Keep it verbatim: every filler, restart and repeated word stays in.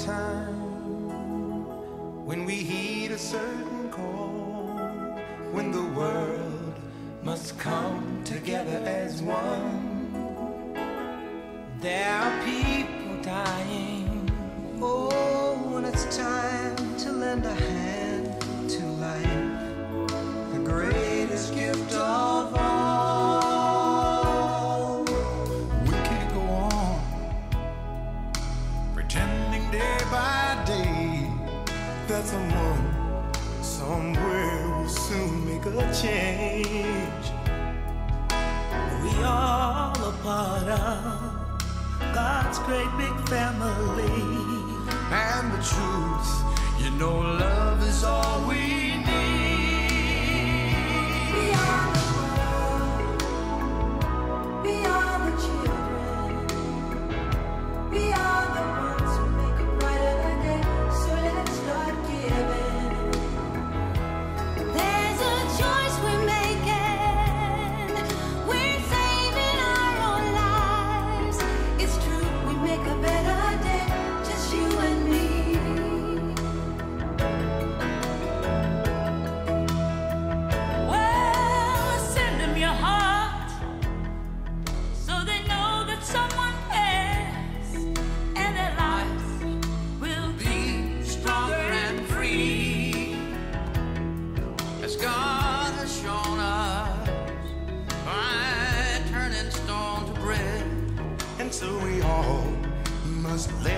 time when we heed a certain call, when the world must come together as one. There are people dying. Oh, when it's time to lend a hand to life, the greatest gift of all. We can't go on pretending day by day that someone somewhere will soon make a change. We all a part of God's great big family. And the truth, you know, love is all we need. We are the world, we are the children, we are the ones who make a brighter day, so let's start giving. There's a choice we're making, we're saving our own lives. It's true, we make a better day, just you and me. Well, send them your heart so they know that someone cares, and their lives will be stronger and free, As God has shown us by turning stone to bread. And so we all must lay